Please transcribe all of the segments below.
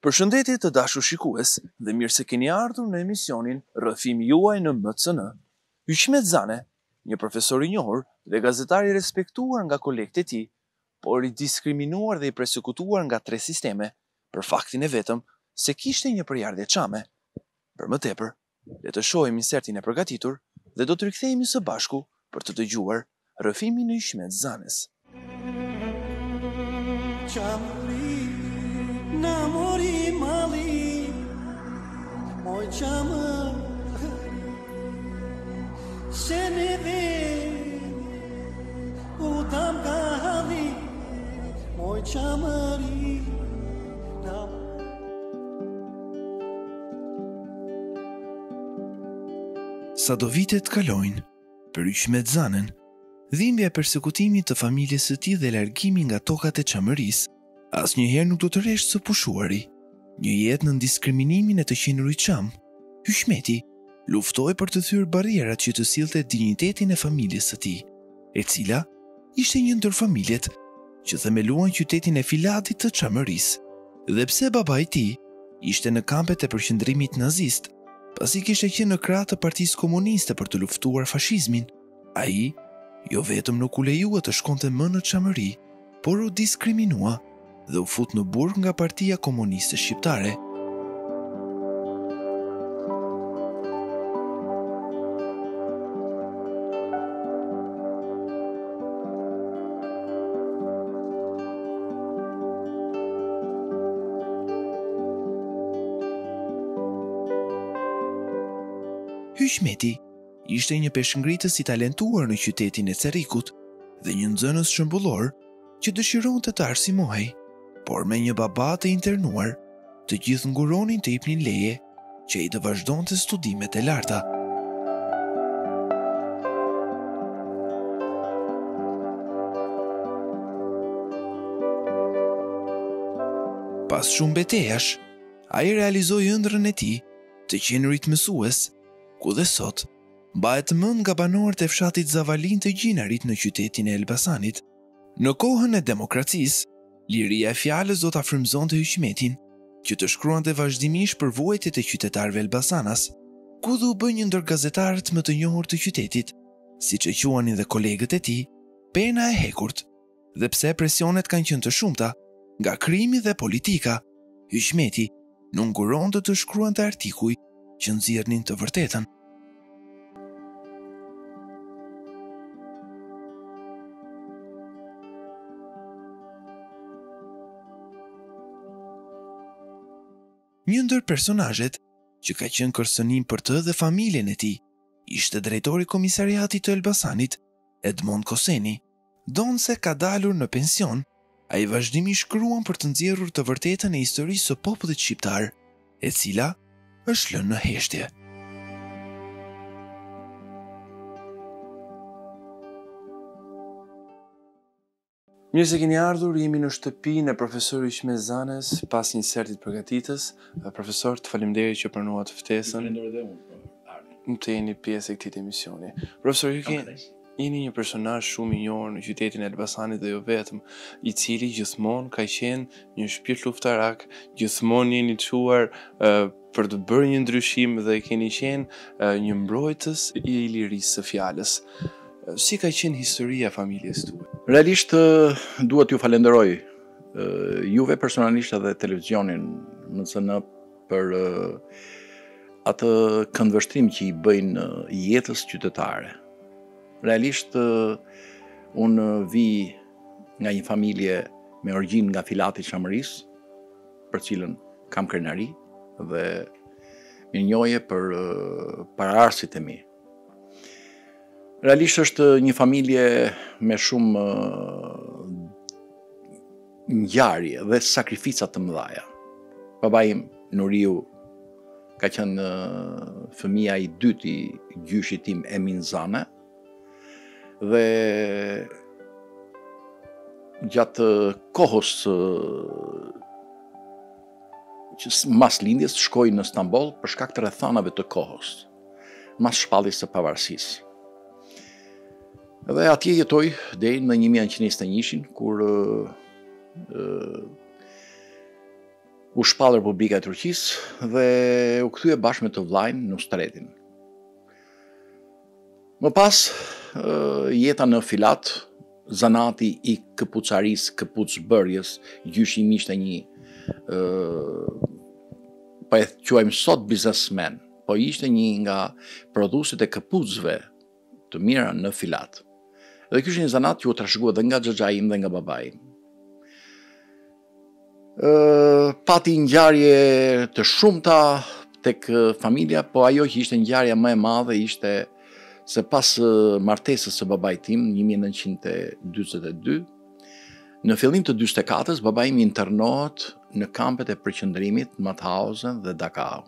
Përshëndetje të dashur shikues dhe mirë se keni ardhur në emisionin Rrëfimi juaj në MCN. Yshmet Zane, një profesor i njohur dhe gazetar i respektuar nga kolegët e tij, por i diskriminuar dhe i persekutuar nga 3 sisteme, për faktin e vetëm se kishte një përjardhje çame. Për më tepër, le të shohim insertin e përgatitur dhe do të rikthehemi së bashku për të dëgjuar Rrëfimin e Yshmet Zanes. Moj qamë se ne dhe u tam ka hadhi moj qamëri Sa do vitet kalojnë, për Yshmet Zanen, dhimbja e persekutimit të familjes së tij dhe largimi nga tokat e çamërisë, asnjëherë nuk do të rresht së pushuari. Një jetë në diskriminimin e të qenurit çam, Yshmeti luftoi për të thyer barrierat që të sillte dinjitetin e familjes së tij, e cila ishte një ndër familjet që themeluan qytetin e Filadit të çamërisë. Dhe pse babai i tij ishte në kampet e përqendrimit nazist, pasi kishte qenë në krah të Partisë Komuniste për të luftuar fashizmin, ai jo vetëm nuk u lejua të shkonte më në çamëri, por u diskriminua dhe u fut në burg nga Partia Komuniste Shqiptare. Yshmeti ishte një peshngritës i talentuar në qytetin e Cerrikut dhe një nxënës shëmbullor që dëshironte të arsimohej, por me një baba të internuar, të gjithë nguronin të jepnin leje që ai të vazhdonte studimet e larta. Pas shumë betejash, ai realizoi ëndrrën e tij të qenurit mësues, ku dhe sot mbahet mend nga banorët e fshatit Zavalin të Gjinarit në qytetin e Elbasanit. Në kohën e demokracisë, liria e fjalës do ta frymëzonte Yshmetin, që të shkruante vazhdimisht për vuajtjet e qytetarëve elbasanas, ku dhe u bë një ndër gazetarët më të njohur të qytetit, siç e quanin dhe kolegët e tij, pena e hekurt. Dhe pse presionet kanë qenë të shumta, nga krimi dhe politika, Yshmeti nuk nguronte të shkruante artikuj që nxjerrnin të vërtetën. Një ndër personazhet që ka qenë kërcënim për të dhe familjen e tij ishte drejtori i komisariatit të Elbasanit, Edmond Koseni. Donse ka dalur në pension, ai vazhdimisht shkruan për të nxjerrur të vërtetën e historisë së popullit shqiptar, e cila është lënë në heshtje. Mirë se keni ardhur, jemi në shtëpinë e profesorit Yshmet Zanes pas një insertit përgatitës. Profesor, të faleminderit që pranuat ftesën. Falenderoj dhe unë. Në të jeni pjesë e këtij emisioni. Profesor, ju jeni një personazh shumë i njohur në qytetin e Elbasanit dhe jo vetëm, i cili gjithmonë ka qenë një shpirt luftarak, gjithmonë jeni çuar për të bërë një ndryshim dhe keni qenë një mbrojtës i lirisë së fjalës. Si ka qenë historia familjes tuaj? Realisht duhet ju falenderoj juve personalisht edhe televizionin MCN për atë këndvështrim që i bëjnë jetës qytetare. Realisht unë vi nga një familje me origjinë nga Filati i Çamërisë, për cilën kam krenari dhe mirënjohje për paraardhësit e mi. Realisht është një familje me shumë ngjarje dhe sakrifica të mëdha. Babai im, Nuriu, ka qenë fëmia i dytë i gjyshit tim Emin Zane, dhe gjatë kohës që mas lindjes shkoi në Stamboll për shkak të rrethanave të kohës, mas shpalljes së pavarësisë. Dhe atje jetoj deri në 1921, kur u shpall Republika e Turqisë dhe u kthye bashkë me të vllajën Nusretin. Më pas, jeta në Filat, zanati i këpucarisë, këpucbërjes, gjyshi ishte një, po e quajmë sot biznesmen, po ishte një nga prodhuesit e këpucëve të mira në Filat. Dhe ky është një zanat që u trashëgua dhe nga xhaxha im dhe nga babai im. Pati ngjarje të shumta tek familja, po ajo që ishte ngjarja më e madhe ishte se pas martesës së babait tim 1942, në fillim të 44-s babai im internohet në kampet e përqendrimit Mauthausen dhe Dachau.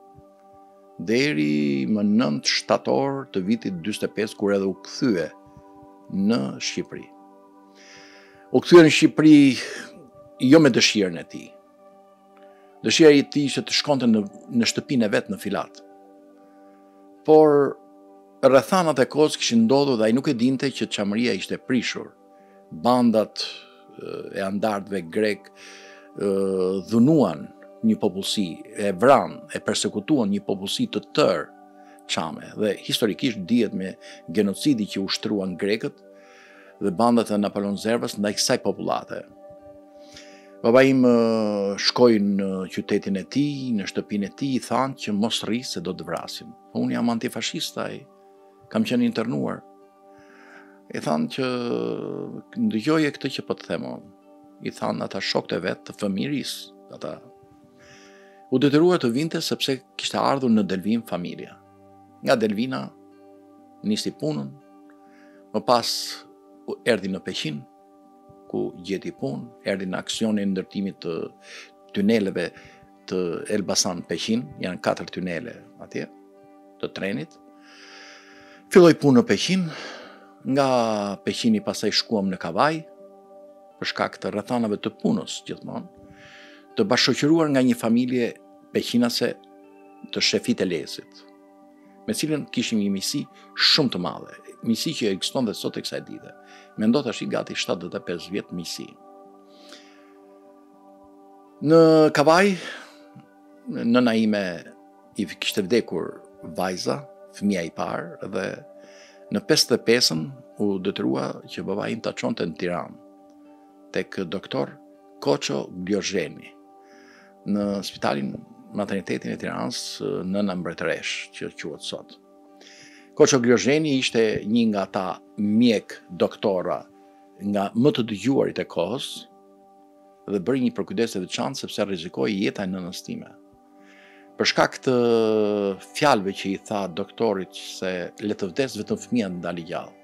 Deri më 9 shtator të vitit 45 kur edhe u kthye në Shqipëri. U kthye në Shqipëri jo me dëshirën e tij. Dëshira e tij ishte të shkonte në shtëpinë e vet në Filat. Por rrethanat e kohës kishin ndodhur dhe ai nuk e dinte që çamëria ishte prishur. Bandat e andartëve grek dhunuan një popullsi, e vran, e persekutuan një popullsi të tërë çame dhe historikisht dihet me genocidi që ushtruan grekët dhe bandat e Napoleon Zervës ndaj kësaj popullate. Babai im shkoi në qytetin e tij, në shtëpinë e tij, i thanë që mos rri se do të vrasim. Unë jam antifashist, kam qenë internuar. I thanë që ndëgjoje këtë që po të them unë. I thanë ata shokët e vet të fëmijërisë, ata. U detyruar të vinte sepse kishte ardhur në Delvin familja. Nga Delvina nisi punën, më pas erdhi në Peqin, ku gjeti punë, erdhi në aksionin e ndërtimit të tuneleve të Elbasan Peqin, janë 4 tunele atje, të trenit. Filloi punë në Peqin, nga Peqini pastaj shkuam në Kavaj, për shkak të rrethanave të punës gjithmonë, të bashkëqyruar nga një familje peqinase të shefit e Lezit, me cilën kishim një miqësi shumë të madhe, miqësi që ekziston dhe sot e kësaj dite. Mendo tash gati 75 vjet miqësi. Në Kavaj, nëna ime i kishte vdekur vajza, fëmia i parë, dhe në 55-ën u detyrua që babai im ta çonte në Tiranë tek doktor Koço Gliorzheni, në spitalin maternitetin e Tiranës, nëna mbretëresh që quhet sot. Koço Gliorzheni ishte një nga ata mjek doktora nga më të dëgjuarit e kohës dhe bëri një përkujdes të veçantë sepse rrezikoi jeta e nënës time. Për shkak të fjalëve që i tha doktorit se le të vdes vetëm fëmia të dalë gjallë.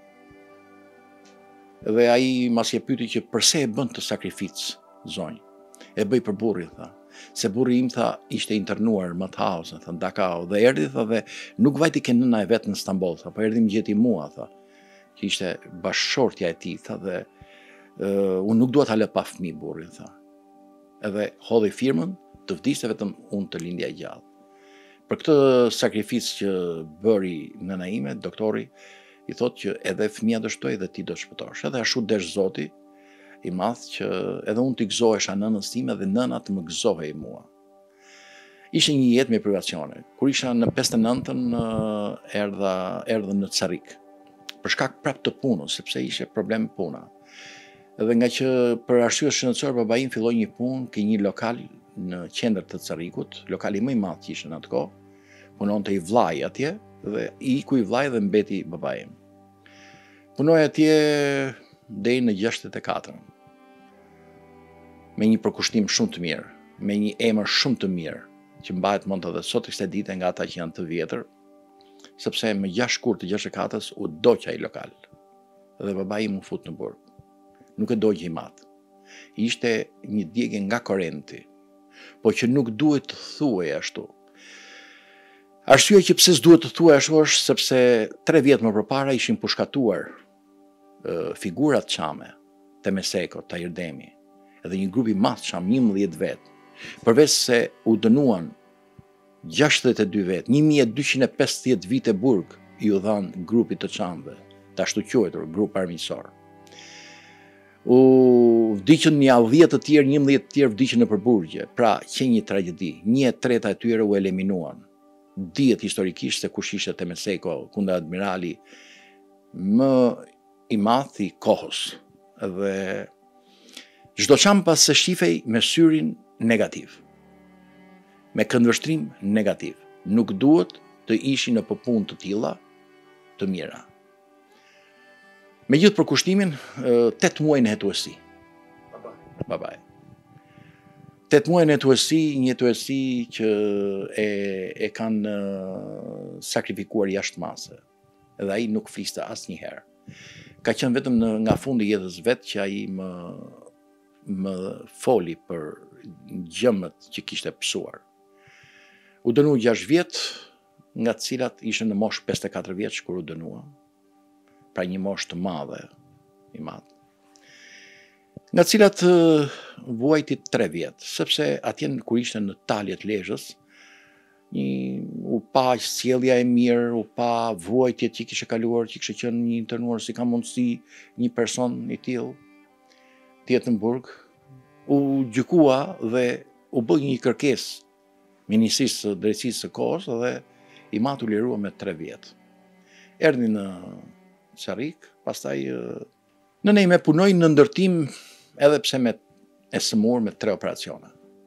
Dhe ai mas e pyeti që pse e bën të sakrificë, zonjë. E bëj për burrin, tha. Se burri im, tha, ishte internuar Mauthausen, tha, në Dachau, dhe erdhi, tha, dhe nuk vajti ke nëna e vet në Stamboll, tha, po erdhi më gjeti mua, tha, që ishte bashkëshortja e tij, tha, dhe unë nuk dua ta lë pa fëmijë burrin, tha. Edhe hodhi firmën të vdiste vetëm unë të lindja gjallë. Për këtë sakrificë që bëri nëna ime, doktori i thotë që edhe fëmia do shtoj dhe ti do shpëtosh. Edhe ashtu desh Zoti i madh që edhe unë t'i gëzohesha nënës time dhe nëna të më gëzohej mua. Ishte një jetë me privacione. Kur isha në 59-ën erdha në Carrik. Për shkak prap të punës, sepse ishte problem puna. Edhe nga që për arsye shëndetësore babai im filloi një punë ke një lokal në qendër të Carrikut, lokali më i madh që ishte në atë kohë, punonte i vllai atje dhe iku i vllai dhe mbeti babai im. Punoi atje deri në 64. Me një përkushtim shumë të mirë, me një emër shumë të mirë, që mbahet mend edhe sot kësaj dite nga ata që janë të vjetër, sepse më 6 shkurt të 64-s u doq ai lokal. Dhe babai im u fut në burg. Nuk e doq i madh. Ishte një djegje nga korrenti, po që nuk duhet të thuaj ashtu. Arsyeja që pse s'duhet të thuaj ashtu është sepse 3 vjet më përpara ishin pushkatuar figurat çame, Temeseko, Tajirdemi, edhe një grup i madh çam 11 vet. Përveç se u dënuan 62 vet, 1250 vite burg i u dhan grupit të çamëve, të ashtu quajtur grup armiqësor. U vdiqën një 10 të tjerë, 11 të tjerë vdiqën në përburgje. Pra, që një tragjedi. 1/3 e tyre u eliminuan. Dihet historikisht se kush ishte Temeseko kundër admirali më i madh i kohës. Dhe çdo çam pas së shifej me syrin negativ. Me këndvështrim negativ. Nuk duhet të ishin në punë të tilla të mira. Me gjithë përkushtimin, 8 muaj në hetuesi. Babaj. 8 muaj në hetuesi, një hetuesi që e kanë sakrifikuar jashtë mase. Edhe ai nuk fliste asnjëherë. Ka qenë vetëm nga fundi i jetës vet që ai më foli për gjëmët që kishte pësuar. U dënua 6 vjet, nga të cilat ishte në moshë 54 vjeç kur u dënua. Pra një moshë të madhe, i madh. Nga të cilat vuajti 3 vjet, sepse atje kur ishte në taljet Lezhës, u pa sjellja e mirë, u pa vuajtjet që kishte kaluar, që kishte qenë një internuar, si ka mundësi një person i tillë të jetë në burg. U gjykua dhe u bë një kërkesë Ministrisë së Drejtësisë së kohës dhe i matu lirua me 3 vjet. Erdhi në Çarrik, pastaj në ne me punoj në ndërtim edhe pse e sëmur me 3 operacione.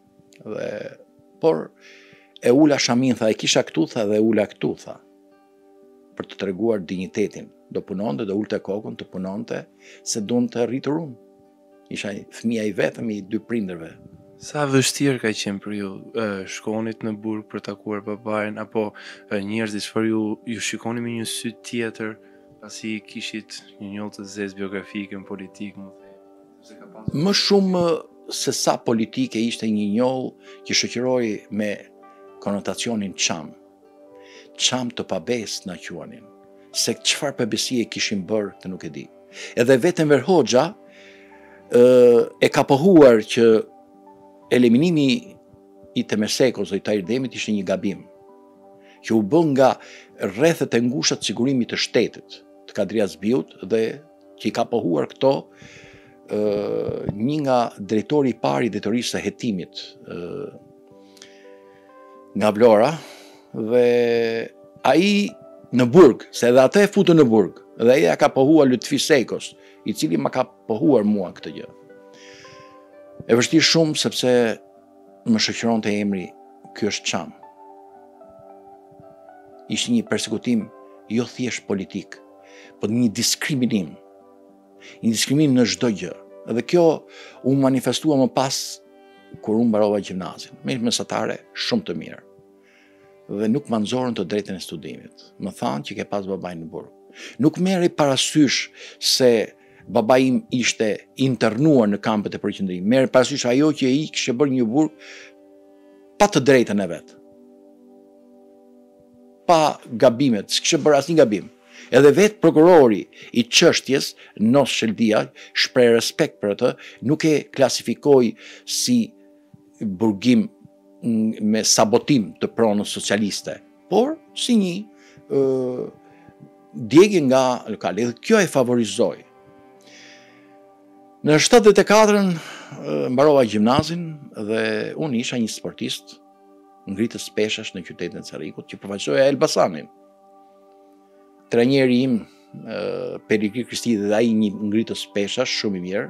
Por e ula shamin, tha, e kisha këtu, tha, dhe ula këtu, tha, për të treguar dinjitetin. Do punonte, do ulte kokën, të punonte, se doon të rritur unë. Isha fëmia i vetëm i 2 prindërve. Sa vështirë ka qenë për ju shkonit në burg për takuar babain, apo njerëzit çfarë ju shikoni me një sy tjetër, pasi kishit një njollë të zezë biografike në politikë, Më shumë se sa politike ishte një njollë që shoqëroi me konotacionin çam. Çam të pabes na quanin. Se çfarë pabesie kishin bërë të nuk e di. Edhe vetëm Enver Hoxha e ka pohuar që eliminimi i Temesekos dhe i Tahir Demit ishte një gabim, që u bën nga rrethet e ngushta të sigurimit të shtetit, të Kadria Zbiut, dhe që i ka pohuar këto një nga drejtori i parë i drejtorisë së hetimit nga Vlora, dhe ai në burg, se edhe atë e futën në burg, dhe ai ja ka pohuar Lutfi Sekos, i cili ma ka pohuar mua këtë gjë. E vështirë shumë sepse më shoqëronte emri ky është çam. Ishte një persekutim jo thjesht politik, por një diskriminim. Një diskriminim në çdo gjë. Dhe kjo u manifestua më pas kur unë mbarova gjimnazin. Me mesatare shumë të mirë. Dhe nuk më nxorën të drejtën e studimit. Më thanë që ke pas babaj në burg. Nuk merri parasysh se babai im ishte internuar në kampet e përqendrimit. Merri parasysh ajo që ai kishte bërë një burg pa të drejtën e vet. Pa gabimet, s'kishte bërë asnjë gabim. Edhe vetë prokurori i çështjes, Nos Sheldia, shpreh respekt për atë, nuk e klasifikoi si burgim me sabotim të pronës socialiste, por si një djegje nga lokali. Dhe kjo e favorizoi. Në 74-ën mbarova gjimnazin dhe unë isha një sportist ngritës peshash në qytetin e Çarrikut që përfaqësoja Elbasanin. Trajneri im Perikri Kristidi dhe ai një ngritës peshash shumë i mirë.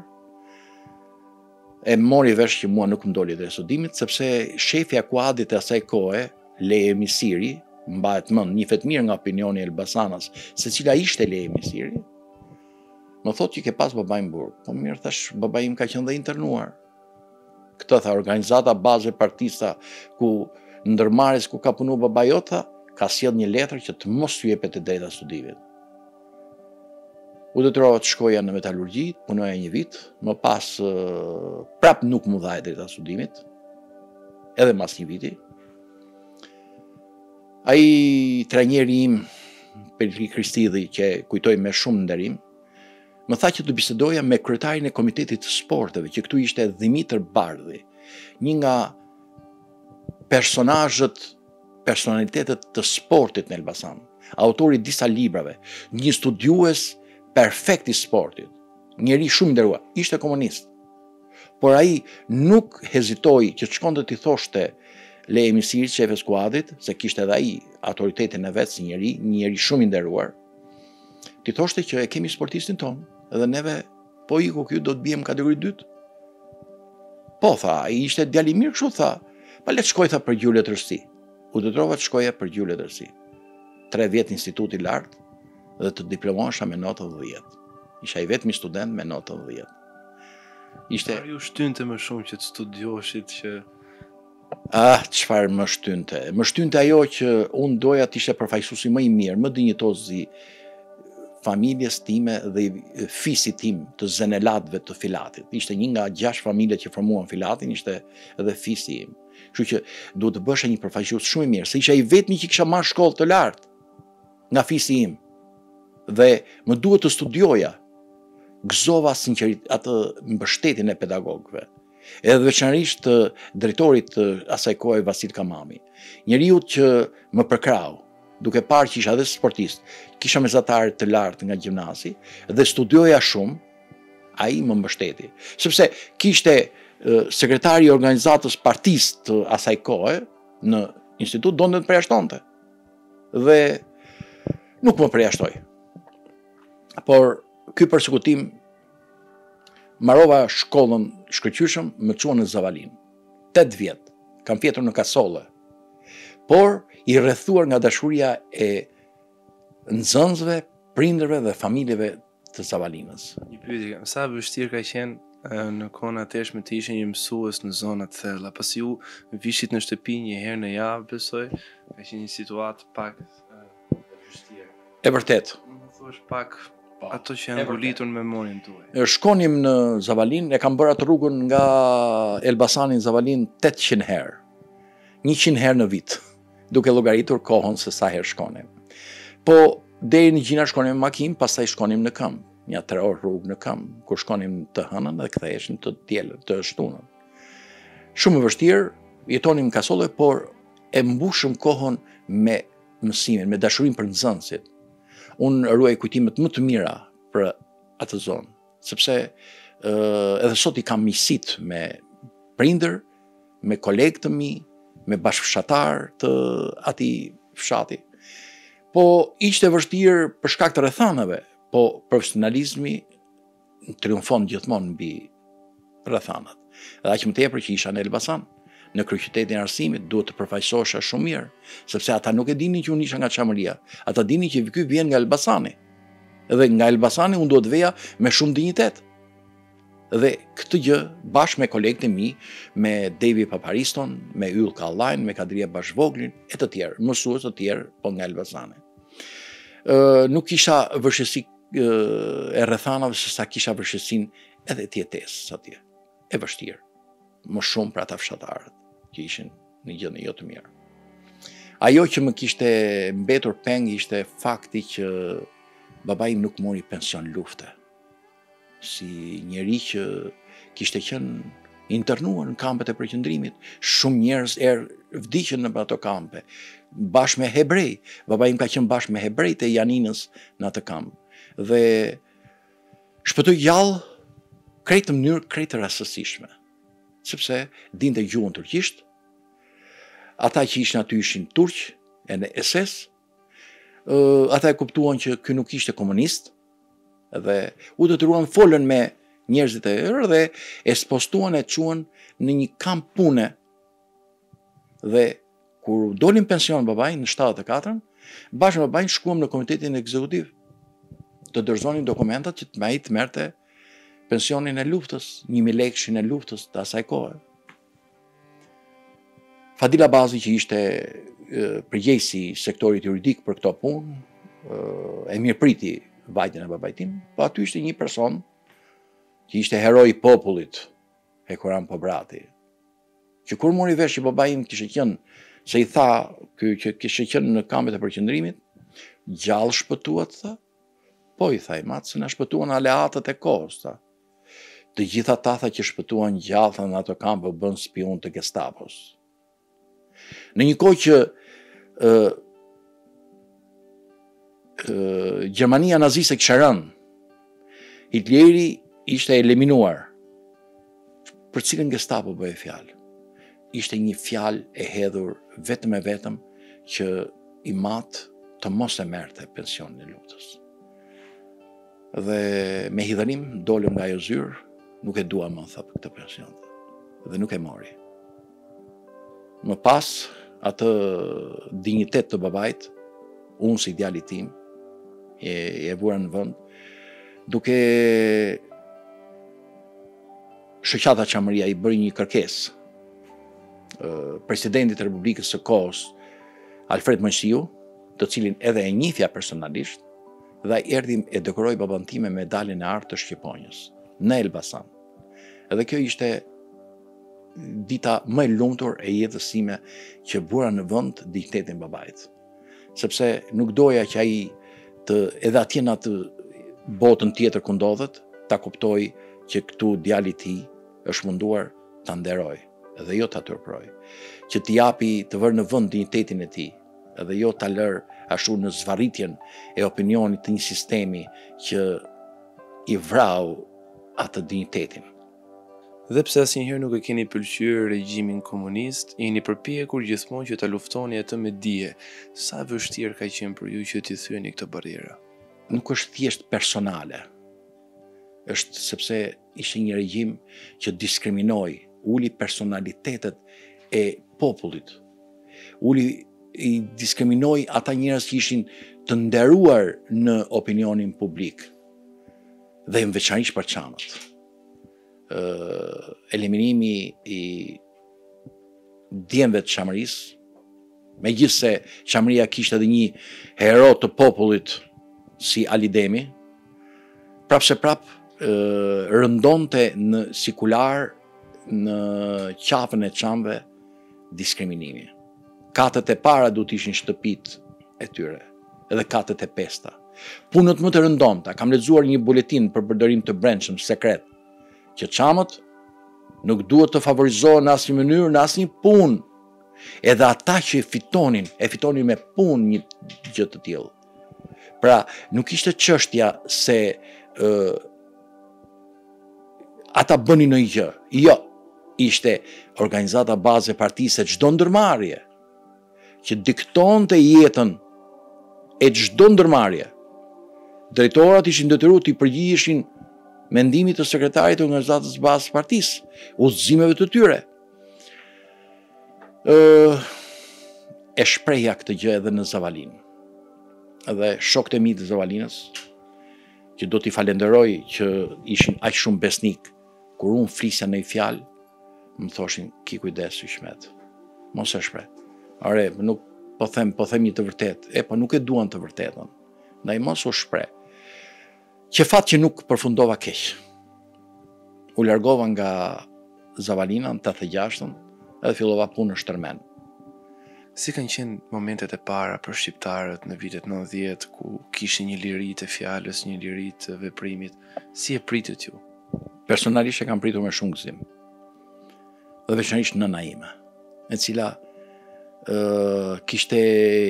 E mori vesh që mua nuk më doli drejt studimit, sepse shefi akuadit e asaj kohe, Leje Misiri, mbahet mend, njihet mirë nga opinioni i Elbasanas, se cila ishte Leje Misiri, më thotë që ke pas babain burg. Po mirë, thash, babai im ka qenë dhe internuar. Këtë tha, organizata bazë partista ku ndërmarrjes ku ka punu babai jota, ka sjell një letër që të mos ju jepet e drejta studimit. U detyrova të shkoja në metalurgji, punoja një vit, më pas prap nuk më dha e drejta studimit, edhe mas një viti. Ai trajneri im, Perikri Kristidi, që kujtoj me shumë nderim, më tha që të bisedoja me kryetarin e Komitetit të Sporteve, që këtu ishte Dimitër Bardhi, një nga personalitetet të sportit në Elbasan, autori disa librave, një studiues perfekt i sportit. njeri shumë i nderuar, ishte komunist. Por ai nuk hezitoi që të shkonte t'i thoshte Leje Misirit, shefe skuadrit, se kishte edhe ai autoritetin e vet si njeri shumë i nderuar. T'i thoshte që e kemi sportistin ton, edhe neve po iku ky do të bijem kategori 2. Po tha, ai ishte djalë i mirë kështu tha. Pa le të shkoj tha për Gjule Tërsi. U detrova të shkoja për Gjule Tërsi. 3 vjet institut i lartë dhe të diplomohesha me notë 10. Isha i vetmi student me notë 10. Ishte Ju shtynte më shumë që të studioshit që çfarë më shtynte? Më shtynte ajo që unë doja të ishte përfaqësuesi më i mirë, më dinjitoz i familjes time dhe i fisit tim të Zenelatëve të Filatit. Ishte një nga 6 familjet që formuan Filatin, ishte edhe fisi im. Kështu që duhet të bësha një përfaqësues shumë i mirë, se isha i vetmi që kisha marrë shkollë të lartë nga fisi im. Dhe më duhet të studioja. Gëzova sinqerit atë mbështetjen e pedagogëve. Edhe veçanërisht të drejtorit të asaj kohe Vasil Kamami. Njeriu që më përkrau, duke parë që isha edhe sportist, kisha mesatare të lartë nga gjimnazi dhe studioja shumë, ai më mbështeti. Sepse kishte sekretari i organizatës partisë të asaj kohe në institut donte të përjashtonte. Dhe nuk më përjashtoi. Por ky përsekutim marrova shkollën shkëlqyshëm, më çuan në Zavalin. 8 vjet, kam fjetur në Kasolle. Por i rrethuar nga dashuria e nxënësve, prindërve dhe familjeve të Zavalinës. Një pyetje, sa vështirë ka qenë në kohën atëshme të ishe një mësues në zona të thella, pasi ju vishit në shtëpi një herë në javë, besoj, ka qenë një situatë pak e vështirë. E vërtet. Më thuash pak ato që janë ngulitur në memorien tuaj. Shkonim në Zavalin, e kam bërë atë rrugën nga Elbasani në Zavalin 800 herë. 100 herë në vit, duke llogaritur kohën se sa herë shkonim. Po deri në Gjina shkonim me makinë, pastaj shkonim në këmbë. Një 3 orë rrugë në këmbë, kur shkonim të hënën dhe ktheheshim të dielën, të shtunën. Shumë e vështirë, jetonim në Kasolle, por e mbushëm kohën me mësimin, me dashurinë për nxënësit. Unë ruaj kujtimet më të mira për atë zonë, sepse edhe sot i kam miqësit me prindër, me kolegë të mi, me bashkëfshatar të atij fshati. Po ishte vështirë për shkak të rrethanave, po profesionalizmi triumfon gjithmonë mbi rrethanat. Dhe aq më tepër që isha në Elbasan, në kryeqytetin e arsimit, duhet të përfaqësohesha shumë mirë, sepse ata nuk e dinin që unë isha nga Çamëria. Ata dinin që ky vjen nga Elbasani. Dhe nga Elbasani unë duhet veja me shumë dinjitet. Dhe këtë gjë bashkë me kolegët e mi, me Devi Papariston, me Yll Kallajn, me Kadria Bashvoglin e të tjerë, mësues të tjerë, po nga Elbasani. Nuk kisha vështirësi e rrethanave se sa kisha vështirësinë edhe të jetesës atje. E vështirë. Më shumë për ata fshatarët që ishin në gjendje jo të mirë. Ajo që më kishte mbetur peng ishte fakti që babai im nuk mori pension lufte. Si njeri që kishte qenë internuar në kampet e përqendrimit, shumë njerëz vdiqën në ato kampe, bashkë me hebrej. Babai im ka qenë bashkë me hebrejt e Janinës në atë kamp. Dhe shpëtoi gjallë krejt në mënyrë krejt rastësishme. Sepse dinte gjuhën turqisht, ata që ishin aty ishin turq, e në SS, ata e kuptuan që ky nuk ishte komunist, dhe u detyruan folën me njerëzit e erë dhe e spostuan e çuan në një kamp pune. Dhe kur dolim pension babai në 74, bashkë me babain shkuam në komitetin ekzekutiv të dorëzonin dokumentat që ai të merrte pensionin e luftës, 1000 lekëshin e luftës të asaj kohe. Fadila Bazi që ishte përgjegjësi i sektorit juridik për këto punë, e mirëpriti vajtjen e babait tim, po aty ishte një person që ishte heroi i popullit, Hekuran Pobrati, që kur mori vesh që babai im kishte qenë, se i tha ky që kishte qenë në kampet e përqendrimit, gjallë shpëtuat, tha. Po i tha i matë, se na shpëtuan aleatët e kohës, tha. Të gjitha ata tha që shpëtuan gjallë në ato kampe u bën spion të Gestapos. Në një kohë që Gjermania naziste kishte rënë, Hitleri ishte eliminuar. Për cilën Gestapo bëhe fjalë? Ishte një fjalë e hedhur vetëm e vetëm që i matë të mos e merrte pensionin e luftës. Dhe me hidhërim dolëm nga ajo zyrë, nuk e dua më tha për këtë pension. Dhe nuk e mori. Më pas, atë dinjitet të babait, unë si djali tim, e vura në vend, duke shoqata Çamëria i bëri një kërkesë presidentit të Republikës së kohës, Alfred Mëshiu, të cilin edhe e njihja personalisht, dhe ai erdhi e dekoroi baban tim me medaljen e artë të Shqiponjës në Elbasan. Edhe kjo ishte dita më e lumtur e jetës sime që bura në vend dignitetin babait. Sepse nuk doja që ai të edhe atje në atë botën tjetër ku ndodhet, ta kuptoj që këtu djali i tij është munduar ta nderoj, edhe jo ta turproj, që t'i japi të vërë në vend dignitetin e tij, edhe jo ta lër ashtu në zvarritjen e opinionit të një sistemi që i vrau atë dignitetin. Dhe pse asnjëherë nuk e keni pëlqyer regjimin komunist, jeni përpjekur gjithmonë që ta luftoni atë me dije. Sa vështirë ka qenë për ju që t'i thyeni këtë barriera? Nuk është thjesht personale. Është sepse ishte një regjim që diskriminoi, uli personalitetet e popullit. I diskriminoi ata njerëz që ishin të nderuar në opinionin publik. Dhe në veçanërisht për çamët. Eliminimi i djemve të Çamërisë, megjithse Çamëria kishte edhe një hero të popullit si Ali Demi, prapse rëndonte në sikular në qafën e çamëve diskriminimi. Katët e para duhet ishin shtëpit e tyre, edhe katët e pesta. Punët më të rëndonta, kam lexuar një buletin për përdorim të brendshëm sekret, që çamët nuk duhet të favorizohen në asnjë mënyrë, në asnjë punë. Edhe ata që e fitonin me punë një gjë të tillë. Pra, nuk ishte çështja se ata bënin ndonjë gjë. Jo, ishte organizata bazë e partisë e çdo ndërmarrje që diktonte jetën e çdo ndërmarrje. Drejtorat ishin detyruar të përgjigjeshin mendimit të sekretarit të organizatës bazë partisë, udhëzimeve të tyre. E shprehja këtë gjë edhe në Zavalin. Edhe shokët e mi të Zavalinës, që do t'i falenderoj që ishin aq shumë besnik, kur unë flisja në i fjalë, më thoshin, ki kujdes Shmet, mos e shpreh. Are, nuk po them një të vërtet, po nuk e duan të vërtetën, ndaj mos u shpreh. Që fat që nuk përfundova keq. U largova nga Zavalina në 86-ën edhe fillova punë në Shtermen. Si kanë qenë momentet e para për shqiptarët në vitet 90, ku kishin një liri të fjalës, një liri të veprimit? Si e pritët ju? Personalisht e kam pritur me shumë gëzim. Dhe veçanërisht nëna ime, e cila kishte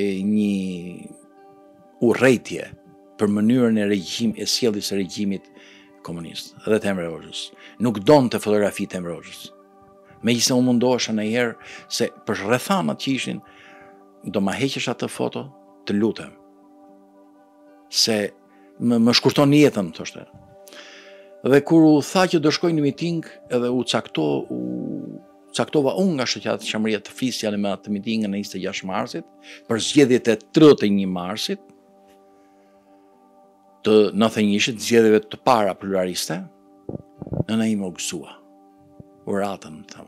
një urrëtie për mënyrën e sjelljes së regjimit komunist, edhe të Emre Hoxhës. Nuk donte fotografi të Emre Hoxhës. Megjithëse unë mundohesha ndonjëherë se për rrethanat që ishin, do ma heqesh atë foto, të lutem. Se më shkurton jetën, thoshte. Dhe kur u tha që do shkoj në miting, edhe u caktova unë nga shoqata Çamëria të flisja me atë mitingën në 26 marsit, për zgjedhjet e 31 marsit, të 91-shit, zgjedhjeve të para pluraliste, nëna ime u gëzua. Uratën, thamë.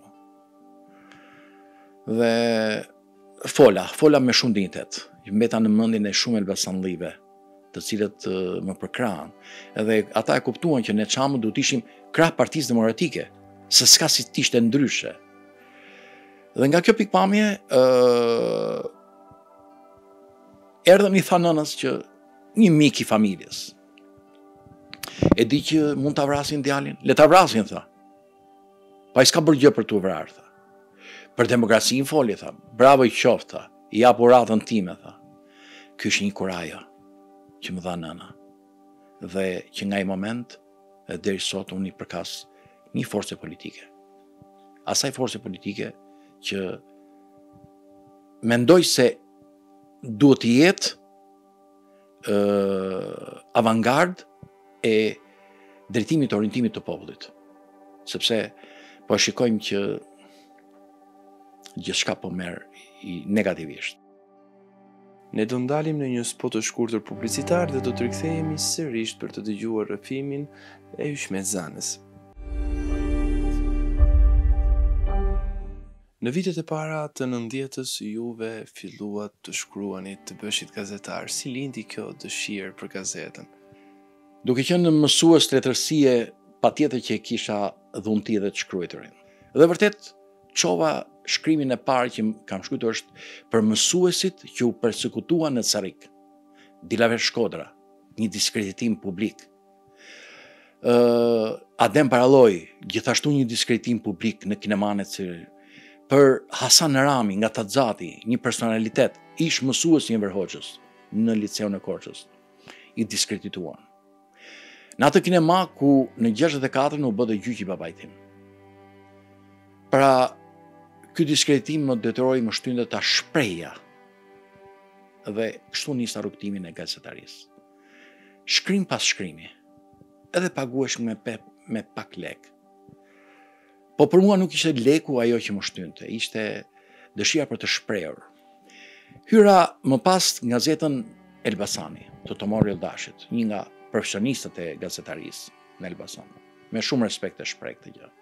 Dhe fola me shumë dignitet. Mbeta në mendjen e shumë elbasanllive, të cilët më përkrahen. Edhe ata e kuptuan që ne çamët duhet ishim krah Partisë Demokratike, se s'ka si t'ishte ndryshe. Dhe nga kjo pikpamje, erdhën i tha nënës që një mik i familjes. E di që mund ta vrasin djalin? Le ta vrasin, tha. Pa i s'ka bërë gjë për t'u vrarë, tha. Për demokracinë foli, tha. Bravo i qoftë, tha. I jap uratën time, tha. Ky është një kurajo që më dha nëna. Dhe që nga i moment deri sot unë i përkas një force politike. Asaj force politike që mendoj se duhet të jetë avangard e drejtimit të orientimit të popullit. Sepse po shikojmë që gjithçka po merr negativisht. Ne do ndalim në një spot të shkurtër publicitar dhe do të rikthehemi sërish për të dëgjuar rrëfimin e Hyshmedzanës. Në vitet e para të 90-s juve filluat të shkruanit, të bëshit gazetar. Si lindi kjo dëshirë për gazetën? Duke qenë mësues letërsie, patjetër që kisha dhunti dhe të shkruajtërin. Dhe vërtet çova shkrimin e parë që kam shkruar është për mësuesit që u persekutuan në Carrik, Dilaver Shkodra, një diskreditim publik. Adem Paralloj, gjithashtu një diskreditim publik në kinemanet për Hasan Rami nga Taxati, një personalitet, ish mësues i Enver Hoxhës në liceun e Korçës, i diskredituan. Në atë kinema ku në 64 u bë dhe gjyqi i babait tim. Pra, ky diskreditim më detyroi më shtynte ta shprehja. Dhe kështu nisa rrugtimin e gazetarisë. Shkrim pas shkrimi, edhe paguhesh me pak lek. Po për mua nuk ishte leku ajo që më shtynte, ishte dëshira për të shprehur. Hyra më pas në gazetën Elbasani, të Tomor Yolldashit, një nga profesionistët e gazetarisë në Elbasan. Me shumë respekt e shpreh këtë gjë.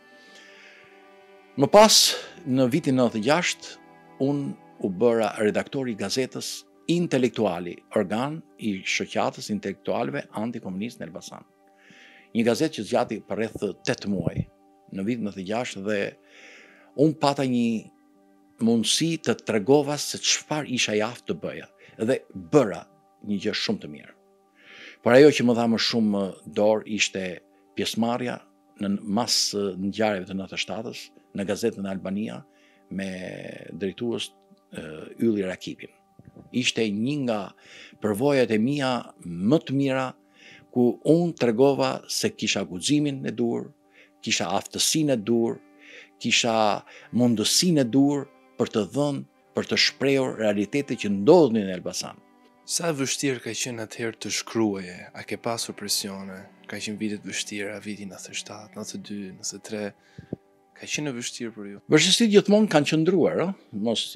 Më pas, në vitin 96, unë u bëra redaktori i gazetës Intelektuali, organ i shoqatës intelektualëve antikomunist në Elbasan. Një gazetë që zgjati për rreth 8 muaj në vitin 96 dhe unë pata një mundësi të tregova se çfarë isha i aftë të bëja dhe bëra një gjë shumë të mirë. Por ajo që më dha më shumë dorë ishte pjesëmarrja në mas ngjarjeve të 97-s në gazetën Albania me drejtues Ylli Rakipin. Ishte një nga përvojat e mia më të mira ku unë tregova se kisha guximin e dur, kisha aftësinë e dur, kisha mundësinë e dur për të dhënë, për të shprehur realitetet që ndodhin në Elbasan. Sa vështirë ka qenë atëherë të shkruaje? A ke pasur presione? Ka qenë vitet vështira, viti 97, 92, 93. Ka qenë vështirë për ju? Vështirësitë gjithmonë kanë qëndruar, mos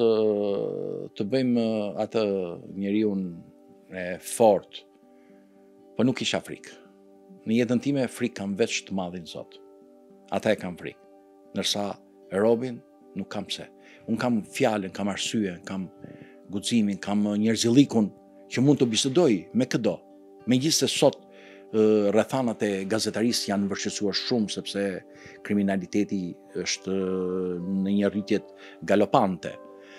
të bëjmë atë njeriu e fort, po nuk kisha frikë. Në jetën time frikë kam veç të madhin Zot. Ata e kam frikë. Ndërsa robin nuk kam pse. Unë kam fjalën, kam arsyeën, kam guximin, kam njerëzillikun që mund të bisedoj me këdo. Megjithëse sot rrethanat e gazetarisë janë vështirësuar shumë sepse kriminaliteti është në një rritje galopante.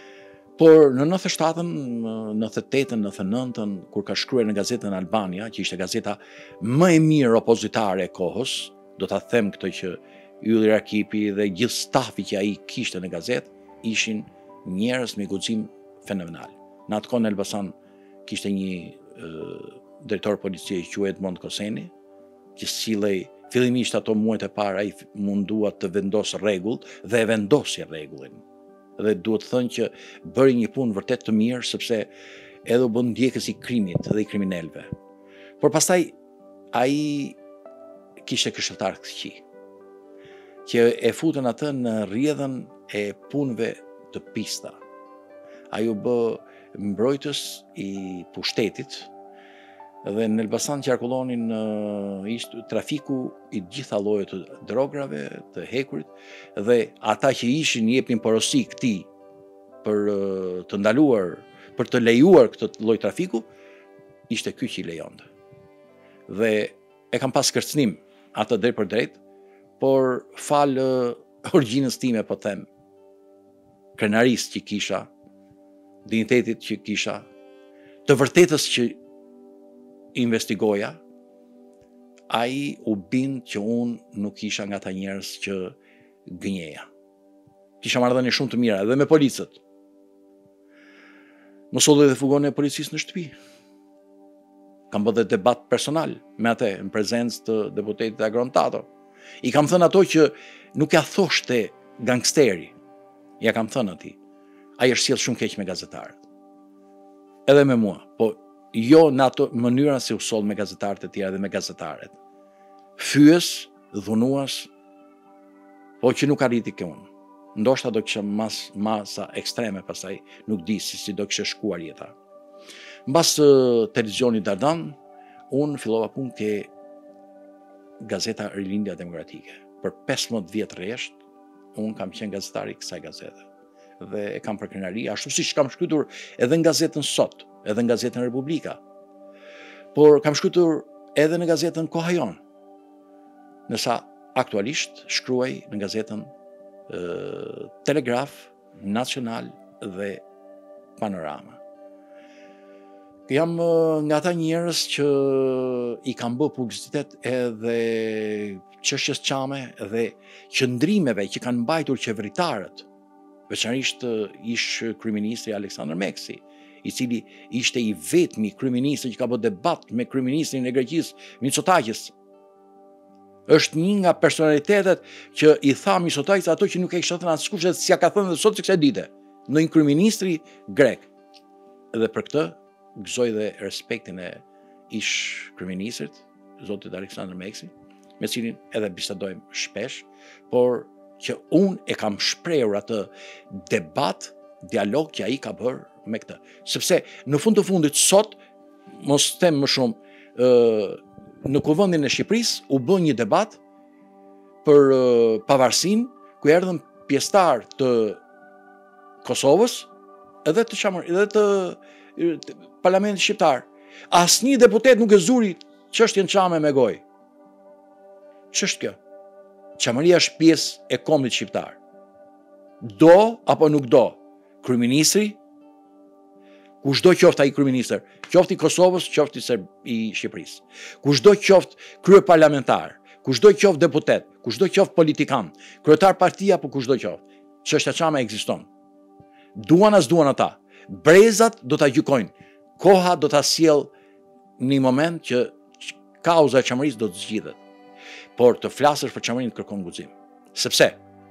Por në 97-ën, 98-ën, 99-ën, kur ka shkruar në gazetën Albania, që ishte gazeta më e mirë opozitare e kohës, do ta them këtë që Ylli Rakipi dhe gjithë stafi që ai kishte në gazetë ishin njerëz me guxim fenomenal. Në atë kohë në Elbasan kishte një drejtor policie i quhet Edmond Koseni, që sillej fillimisht ato muajt e para ai mundua të vendosë rregull dhe e vendosi rregullin. Dhe duhet të thënë që bëri një punë vërtet të mirë sepse edhe u bën ndjekës i krimit dhe i kriminalëve. Por pastaj ai kishte këshilltar të këqij, që e futën atë në rrjedhën e punëve të pista. Ai u bë mbrojtës i pushtetit dhe në Elbasan qarkullonin ishte trafiku i gjitha llojeve të drograve, të hekurit, dhe ata që ishin jepnin porosi këtij për të ndaluar, për të lejuar këtë lloj trafiku, ishte ky që i lejonte. Dhe e kam pas kërcënim atë drejt për drejt, por fal origjinës time po them, krenarisë që kisha, dignitetit që kisha, të vërtetës që investigoja, ai u bind që unë nuk isha nga ta njerëz që gënjeja. Kisha marrëdhënie shumë të mira edhe me policët. Mos solli dhe fugon e policisë në shtëpi. kam bërë dhe debat personal me atë në prezencë të deputetit Agrontato. I kam thënë ato që nuk ja thoshte gangsteri, ja kam thënë atij. Ai është sjell shumë keq me gazetarët. Edhe me mua, po jo në ato mënyra se u soll me gazetarët e tjerë dhe me gazetarët. Fyes, dhunuas, po që nuk arriti ke unë. Ndoshta do kisha masa ekstreme pastaj, nuk di si do kisha shkuar jeta. Mbas televizionit Dardan, unë fillova punë ke gazeta Rilindja Demokratike. Për 15 vjet rresht, unë kam qenë gazetari i kësaj gazete. Dhe e kam për krenari, ashtu siç kam shkruar edhe në gazetën Sot, edhe në gazetën Republika. Por kam shkruar edhe në gazetën Koha Jon. Nësa aktualisht shkruaj në gazetën Telegraf, Nacional dhe Panorama. Jam nga ata njerëz që i kam bë publicitet edhe çështjes çame dhe qëndrimeve që kanë mbajtur qeveritarët, veçanërisht ish kryeministri Aleksandar Meksi, i cili ishte i vetmi kryeministri që ka bërë debat me kryeministrin e Greqisë, Mitsotakis. Është një nga personalitetet që i tha Mitsotakis ato që nuk e kishte thënë askush dhe s'ia ka thënë sot se kësaj dite, ndonjë kryeministri grek. Dhe për këtë gëzoj dhe respektin e ish kryeministrit, zotit Aleksandar Meksi, me cilin edhe bisedojmë shpesh, por që unë e kam shprehur atë debat, dialog që ai ka bërë me këtë. Sepse në fund të fundit sot, mos them më shumë, në Kuvendin e Shqipërisë u bë një debat për pavarësinë, ku erdhën pjesëtar të Kosovës edhe të Parlamentit shqiptar. Asnjë deputet nuk e zuri çështjen çame me gojë. Ç'është kjo? Çamëria është pjesë e kombit shqiptar. Do apo nuk do, kryeministri, kushdo qoftë ai kryeministër, qoftë i Kosovës, qoftë i Shqipërisë, kushdo qoftë kryeparlamentar, kushdo qoftë deputet, kushdo qoftë politikan, kryetar partia apo kushdo qoftë, çështja çame ekziston. Duan as duan ata. Brezat do ta gjykojnë. Koha do ta sjell në një moment që kauza e çamërisë do të zgjidhet. Por të flasësh për çamërinë kërkon guxim. Sepse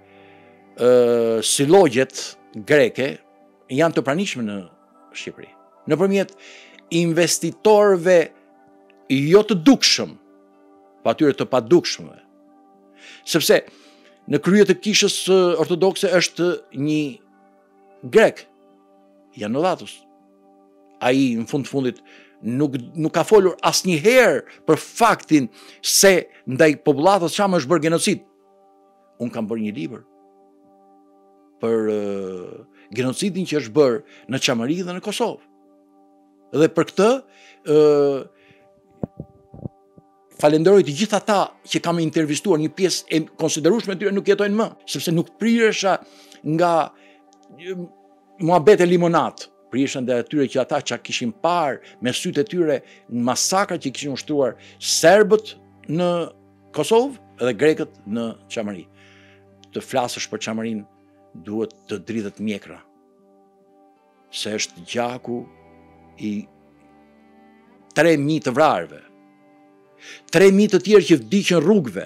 silogjet greke janë të pranishme në Shqipëri. Nëpërmjet investitorëve jo të dukshëm, pa atyre të padukshmëve. Sepse në krye të kishës ortodokse është një grek, Janodatos. Ai në fundit nuk ka folur asnjëherë për faktin se ndaj popullatës çamë është bërë genocid. Unë kam bërë një libër për genocidin që është bërë në Çamëri dhe në Kosovë. Dhe për këtë falenderoj të gjithë ata që kam intervistuar, një pjesë e konsiderueshme e tyre nuk jetojnë më, sepse nuk priresha nga muhabet e limonat, prishën dhe atyre që ata që kishin parë me sytë e tyre në masakrat që kishin ushtruar serbët në Kosovë dhe grekët në Çamëri. Të flasësh për Çamërinë duhet të dridhet mjekra, se është gjaku i 3.000 të vrarëve, 3.000 të tjerë që vdiqën rrugëve,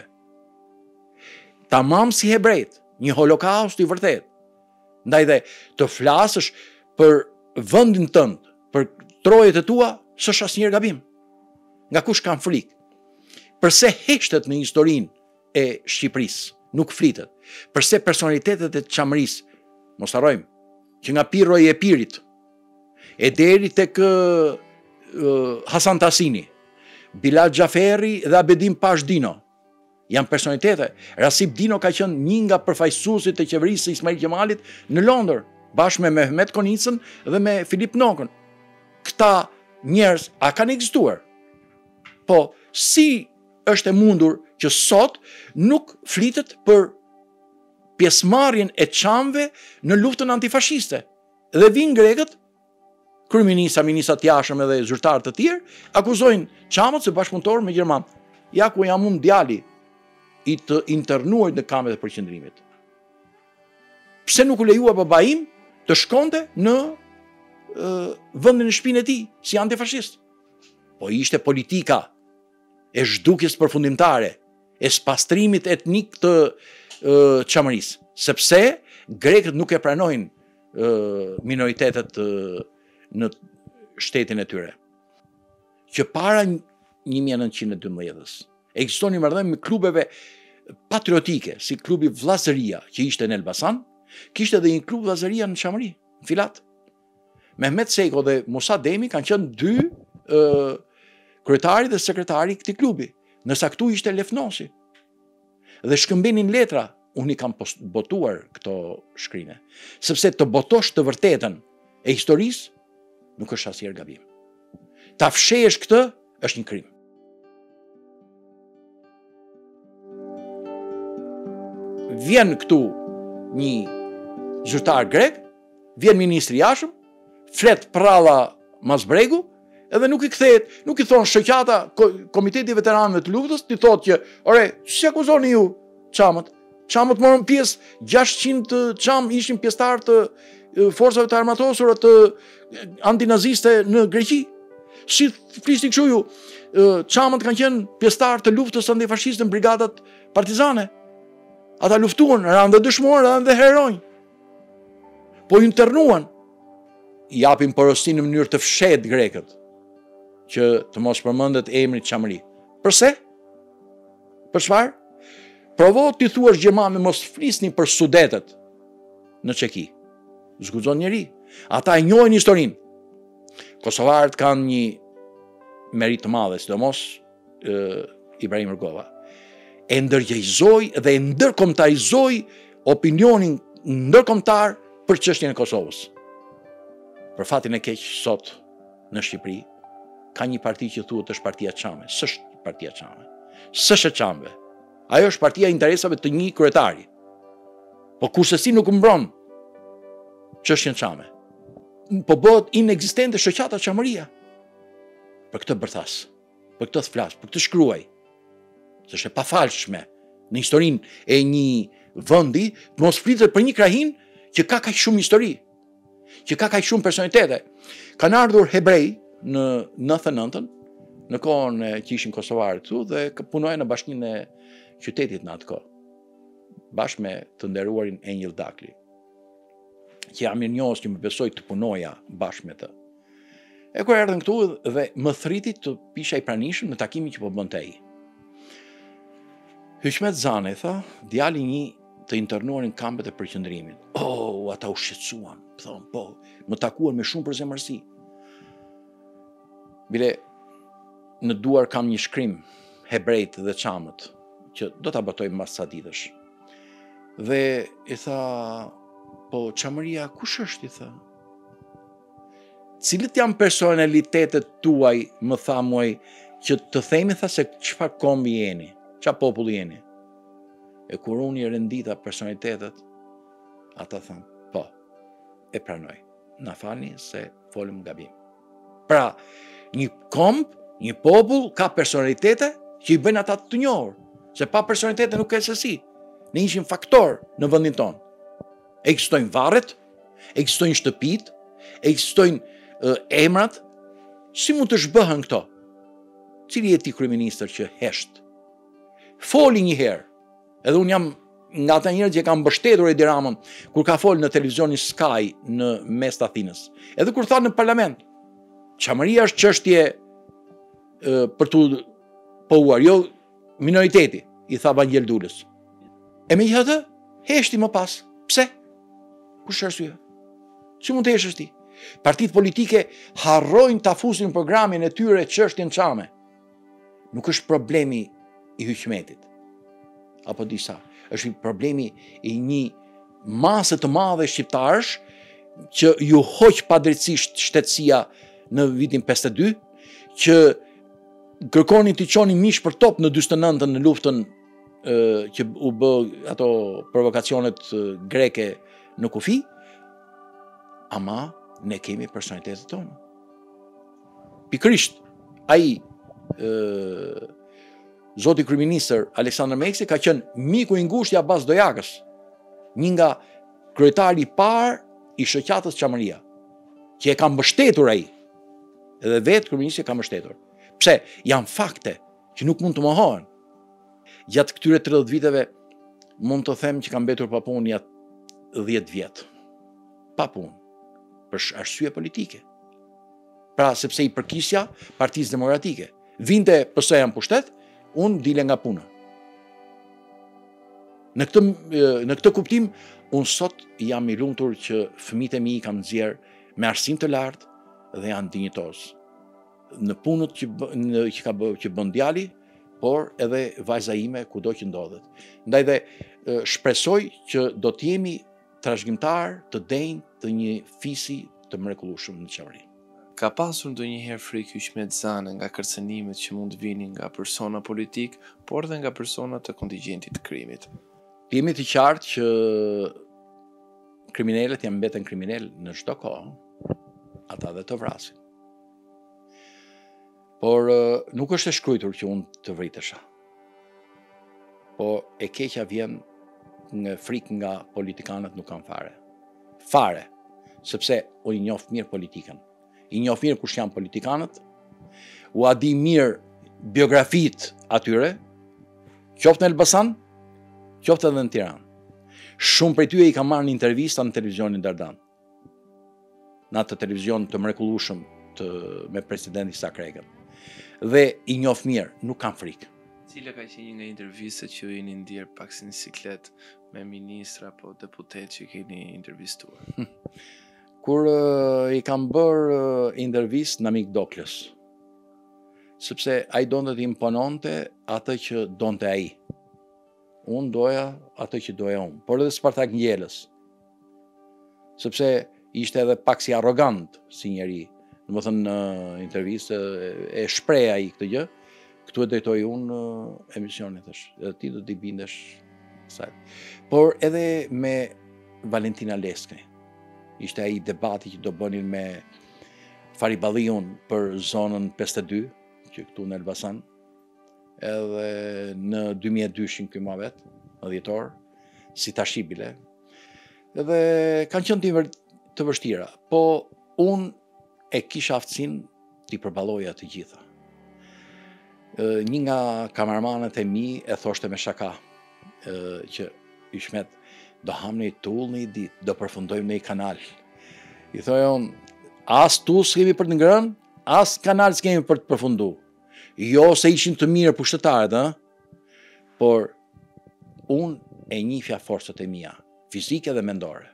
tamam si hebrejt, një holokaust i vërtet. Ndaj dhe të flasësh për vendin tënd, për trojet e tua, s'është asnjëherë gabim. Nga kush kanë frikë? Përse heshtet në historinë e Shqipërisë, nuk flitet. Përse personalitetet e Çamërisë, mos harrojmë, që nga Pirro i Epirit, e deri tek Hasan Tasini, Bilal Xhaferi dhe Abedim Pashdino, janë personalitete. Rasip Dino ka qenë një nga përfaqësuesit e qeverisë së Ismail Qemalit në Londër, bashkë me Mehmet Konicën dhe me Filip Nokën. Këta njerëz a kanë ekzistuar? Po, si është e mundur që sot nuk flitet për pjesëmarrjen e çamëve në luftën antifashiste? Dhe vinë grekët, kryeministra, ministrat jashtëm edhe zyrtarë të tjerë, akuzojnë çamët se bashkëpunëtorë me gjerman. Ja ku jam unë djali i të internuar në kameret e përqendrimit. Pse nuk u lejua baba im të shkonte në vendin e shtëpinë e tij si antifashist? po ishte politika e zhdukjes përfundimtare, e spastrimit etnik të Çamërisë, sepse grekët nuk e pranojnë minoritetet në shtetin e tyre. Që para 1912-s ekzistoni marrëdhënie me klubeve patriotike, si klubi Vllazëria që ishte në Elbasan, kishte edhe një klub Vllazëria në Çamëri, në Filat. Mehmet Seko dhe Musa Demi kanë qenë dy kryetari dhe sekretari i këtij klubi, ndërsa këtu ishte Lefnosi. Dhe shkëmbenin letra, unë i kam botuar këto shkrime, sepse të botosh të vërtetën e historisë nuk është asnjëherë gabim. Ta fshesh këtë është një krim. Vjen këtu një zyrtar grek, vjen ministri i jashtëm, flet pralla Masbregu, edhe nuk i kthehet, nuk i thon shoqata, komiteti i veteranëve të luftës, ti thotë që, ore, si akuzoni ju çamët? Çamët morën pjesë, 600 çam ishin pjesëtar të forcave të armatosura të antinaziste në Greqi. Si flisni kështu ju? Çamët kanë qenë pjesëtar të luftës antifashiste në brigadat partizane. Ata luftuan, ranë dhe dëshmorë, ranë dhe heronj. Po internuan, i japin porosin në mënyrë të fshet grekët, që të mos përmendet emri Çamëri. Përse? Për çfarë? Provo ti thuash Gjermanëve mos flisni për Sudetet në Çeki. Zguxon njeri. Ata e njohin historinë. Kosovarët kanë një merit të madhe, sidomos Ibrahim Rugova. E ndërgjegjëzoi dhe e ndërkombëtarizoi opinionin ndërkombëtar për çështjen e Kosovës. Për fatin e keq sot në Shqipëri ka një parti që thuhet është Partia Çame. S'është Partia Çame. S'është e Çamëve. Ajo është partia e interesave të një kryetari. Po kurse si nuk mbron çështjen Çame. Po bëhet inekzistente shoqata Çamëria. Për këtë bërthas, për këtë flas, për këtë shkruaj. Se është e pafalshme në historinë e një vendi, mos flitet për një krahin që ka kaq shumë histori, që ka kaq shumë personalitete. Kanë ardhur hebrej në 99-ën, në kohën që ishin kosovarët këtu dhe punojnë në bashkinë e qytetit në atë kohë, bashkë me të nderuarin Engjëll Dakli, që jam mirënjohës që më besoj të punoja bashkë me të. E kur erdhën këtu dhe më thriti të pisha i pranishëm në takimin që po bënte ai. Hyçmet Zane, tha, djali një të internuar në kampet e përqendrimit. Oh, ata u shqetësuan, thonë, po, më takuan me shumë përzemërsi. Bile, në duar kam një shkrim, hebrejt dhe çamët, që do ta botojmë mas sa ditësh. Dhe i tha, po Çamëria kush është, i tha? Cilët janë personalitetet tuaj, më tha muaj, që të themi, tha, se çfarë kombi jeni, çfarë populli jeni. E kur unë i rendita personalitetet, ata thanë, po, e pranoj. Na falni se folëm gabim. Pra, një komb, një popull ka personalitete që i bëjnë ata të njohur. Se pa personalitete nuk ka se si. Ne ishim faktor në vendin tonë. Ekzistojnë varret, ekzistojnë shtëpit, ekzistojnë emrat. Si mund të zhbëhen këto? Cili je ti kryeministër që hesht? Foli një herë. Edhe unë jam nga ata njerëz që kanë mbështetur Edi Ramën kur ka folë në televizionin Sky në mes të Athinës. Edhe kur tha në parlament, Çamëria është çështje për tu pohuar, jo minoriteti, i tha Vangjel Dulës. E megjithatë, heshti më pas. Pse? Kush është arsye? Si mund të heshësh ti? Partitë politike harrojnë ta fusin në programin e tyre çështjen Çame. Nuk është problemi i Hyçmetit. Apo disa. Është problemi i një mase të madhe shqiptarësh që ju hoq padrejtisht shtetësia në vitin 52, që kërkonin t'i çoni mish për top në 49-ën në luftën që u bë ato provokacionet greke në kufi, ama ne kemi personalitetet tonë. Pikërisht, ai zoti kryeministër Aleksandër Meksi ka qenë miku i ngushtë i Abbas Dojakës, një nga kryetari i parë i shoqatës Çamëria, që e ka mbështetur ai. Edhe vetë kryeministri ka mbështetur. Pse? Janë fakte që nuk mund të mohohen. Gjatë këtyre 30 viteve, mund të them që kam mbetur pa punë gjatë 10 vjet. Pa punë. Për arsye politike. Pra, sepse i përkisja Partisë Demokratike. Vinte PS-ja në pushtet, unë dile nga puna. Në këtë kuptim, unë sot jam i lumtur që fëmijët e mi kanë nxjerr me arsim të lartë dhe janë dinjitoz. Në punët që bën djali, por edhe vajza ime kudo që ndodhet. Ndaj dhe shpresoj që do të jemi trashëgimtar të denjë të një fisi të mrekullueshëm në qeveria. Ka pasur ndonjëherë frikë shmedzane nga kërcënimet që mund vinin nga persona politik, por dhe nga persona të kontingjentit të krimit? Jemi të qartë që kriminalet janë mbeten kriminal në çdo kohë, ata dhe të vrasin. Por nuk është e shkruar që unë të vritesha. Po e keqja vjen nga frikë nga politikanët nuk kanë fare. Fare, sepse unë i njoh mirë politikën. I njoh mirë kush janë politikanët, u a di mirë biografitë atyre, qoftë në Elbasan, qoftë edhe në Tiranë. Shumë prej tyre i kam marrë një intervista në televizionin Dardan. Në atë televizion të mrekullueshëm me presidentin Sakregën. Dhe i njoh mirë, nuk kanë frikë. Cila ka qenë një nga intervistat që jeni ndier pak si në siklet me ministra apo deputet që keni intervistuar? Kur i kam bërë intervistë në Namik Doklës, sepse ai donte të impononte atë që donte ai. Unë doja atë që doja unë, por edhe Spartak Ngjelës, sepse ishte edhe pak si arrogant si njeri. Domethënë në intervistë e shpreh ai këtë gjë, këtu e drejtoj unë emisionin thash, edhe ti do t'i bindesh kësaj. Por edhe me Valentina Leskën. Ishte ai debati që do bënin me Fariballiun për zonën 52, që këtu në Elbasan, edhe në 2002 ky muhabet, në dhjetor, si tashibile. Edhe kanë qenë të vështira, po unë e kisha aftësinë t'i përballoja të gjitha. Një nga kameramanët e mi e thoshte me shaka që Ishmet, do ham një tull një ditë, do përfundojmë në një kanal. I thoja unë, as tull s'kemi për të ngrënë, as kanal s'kemi për të përfundu. Jo se ishin të mirë pushtetarët, por unë e njihja forcat e mia, fizike dhe mendore.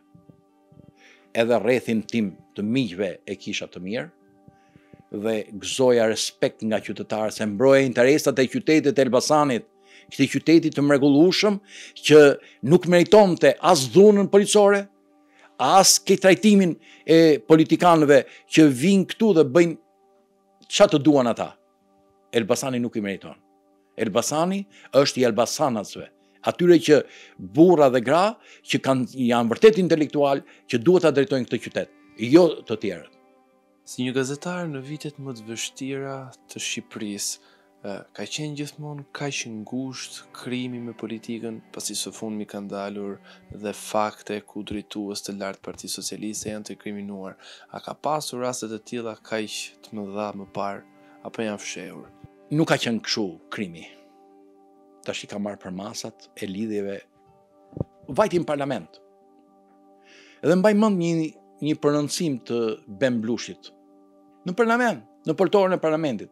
Edhe rrethin tim të miqve e kisha të mirë, dhe gëzoja respekt nga qytetarët, se mbroja interesat e qytetit e Elbasanit, këtij qyteti të mrekullueshëm që nuk meritonte as dhunën policore, as këtë trajtimin e politikanëve që vinë këtu dhe bëjnë çfarë të duan ata. Elbasani nuk i meriton. Elbasani është i elbasanasve, atyre që burra dhe gra që janë vërtet intelektual që duhet ta drejtojnë këtë qytet, jo të tjerët. Si një gazetar në vitet më të vështira të Shqipërisë, ka qenë gjithmonë kaq ngushtë krimi me politikën, pasi së fundmi kanë dalur dhe fakte ku drejtues të lartë Partisë Socialiste janë të kriminuar. A ka pasur raste të tilla kaq të mëdha më parë, apo janë fshehur? Nuk ka qenë kështu krimi. Tash i ka marrë për masat e lidhjeve vajti në parlament. Edhe mbaj mend një prononcim të Ben Blushit në parlament, në portorin e parlamentit.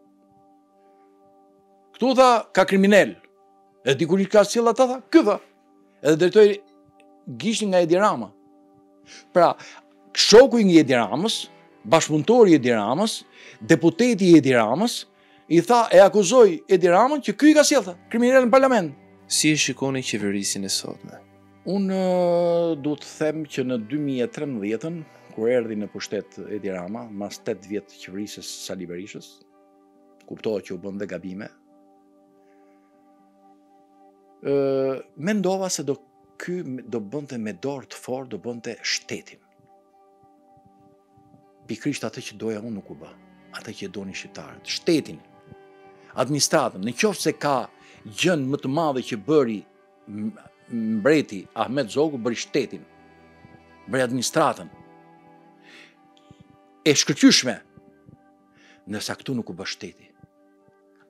Këtu tha ka kriminal. Edhe dikush ka sjell ata tha, ky tha. Edhe drejtori gishtin nga Edi Rama. Pra, shoku i Edi Ramës, bashkëpunëtori i Edi Ramës, deputeti i Edi Ramës, i tha e akuzoi Edi Ramën që ky i ka sjell kriminal në parlament. Si e shikoni qeverisin e sotme? Unë duhet të them që në 2013, kur erdhi në pushtet Edi Rama, mas 8 vjet të qeverisë së Sali Berishës, kuptohet që u bën dhe gabime. Mendova se ky do bënte me dorë të fortë, do bënte shtetin. Pikrisht atë që doja unë nuk u bë, atë që donin shqiptarët, shtetin, administratën. Në qoftë se ka gjën më të madhe që bëri mbreti Ahmet Zogu, bëri shtetin, bëri administratën, e shkëlqyeshme, ndërsa këtu nuk u bë shteti.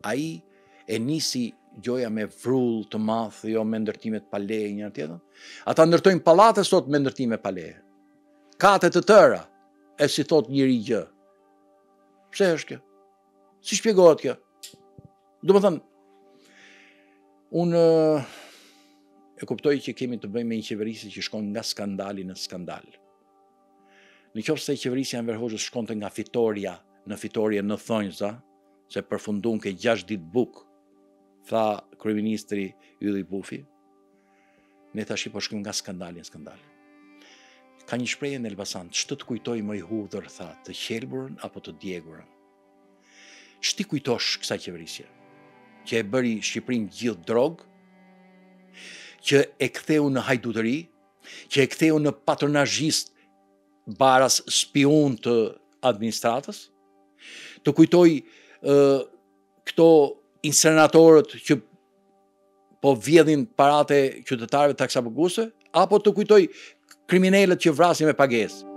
ai e nisi gjoja me vrull të madh, jo me ndërtimet pa leje njëra tjetrën. Ata ndërtojnë pallate sot me ndërtime pa leje. Kate të tëra, e si thot njëri gjë. Pse është kjo? Si shpjegohet kjo? Do më thënë, unë e kuptoj që kemi të bëjmë me një qeverisi që shkon nga skandali në skandal. Në qoftë se qeverisia Enver Hoxhës shkonte nga fitoria në fitorie në thonjza, se përfundun ke 6 ditë buk, tha kryeministri Ylli Bufi, ne tash po shkojmë nga skandali në skandal. Ka një shprehje në Elbasan, ç'të të kujtoj më i hudhër, tha, të qelburën apo të djegurën. Ç'ti kujtosh kësaj qeverisje? Që e bëri Shqipërinë gjithë drogë, që e ktheu në hajdutëri, që e ktheu në patronazhist baras spiun të administratës, të kujtoj këto insenatorët që po vjedhin parate qytetarëve taksapaguese, apo të kujtoj kriminalët që vrasin me pagesë.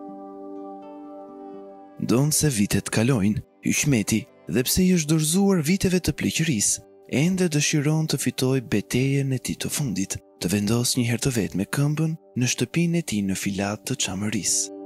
Donë se vitet kalojnë, Hyshmeti, dhe pse i është dorëzuar viteve të pleqërisë, ende dëshiron të fitoj betejën e tij të fundit, të vendos një herë të vetë me këmbën në shtëpinë e tij në Filat të Çamërisë.